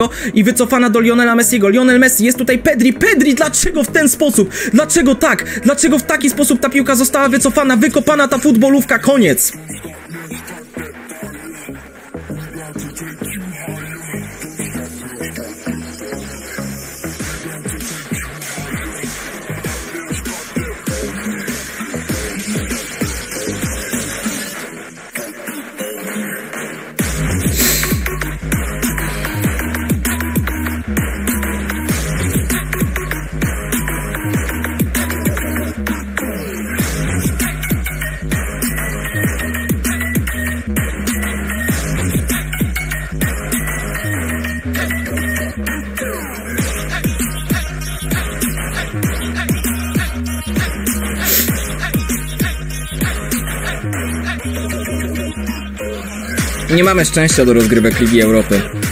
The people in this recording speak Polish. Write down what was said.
i wycofana do Lionela Messiego. Lionel Messi, jest tutaj Pedri. Pedri, dlaczego w ten sposób? Dlaczego tak? Dlaczego w taki sposób ta piłka została wycofana, wykopana ta futbolówka? Koniec. Nie mamy szczęścia do rozgrywek Ligi Europy.